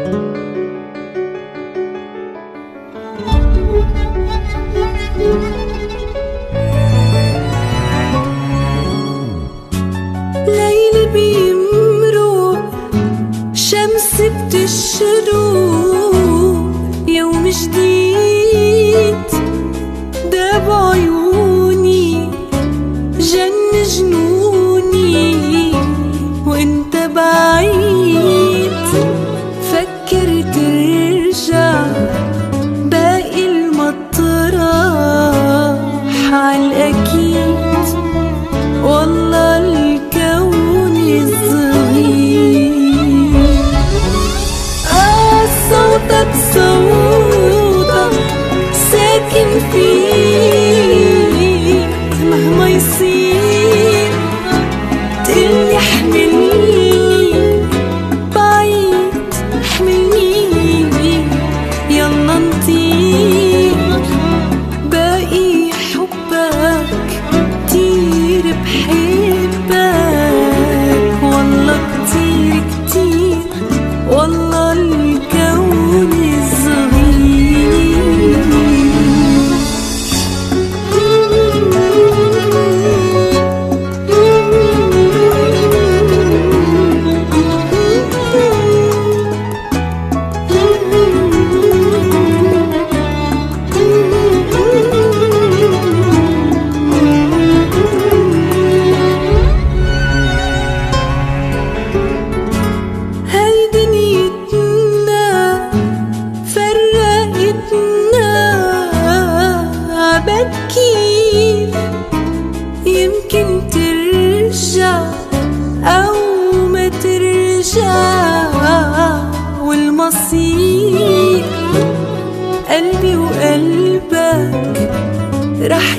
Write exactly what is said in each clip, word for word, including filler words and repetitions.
ليل بيمرق شمس بتشروق يوم جديد ده بعيوني جن جنوني وانت بعيد فكر ترجع باقي المطرح عالأكيد والله الكون الصغير. آه صوتك صوتك ساكن فيه مهما يصير تقلي احملني بعيد احملني يلا نطير باقي حبك كتير بحبك والله كتير كتير والله الكون الصغير. بكير يمكن ترجع أو ما ترجع والمصير قلبي وقلبك رح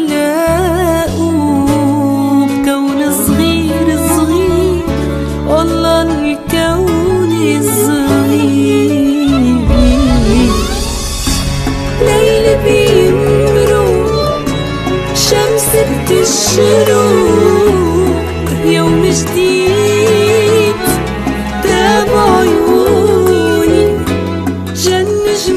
يتلاقوا بكون صغير صغير والله الكون الصغير. ليل بيمرق شمس بتشروق يوم جديد ده بعيوني جن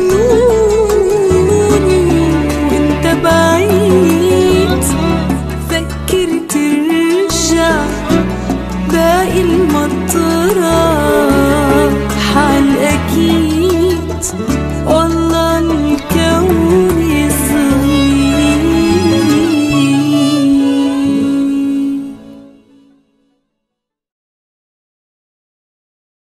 جنوني وانت بعيد فكر ترجع باقي المطرح عالأكيد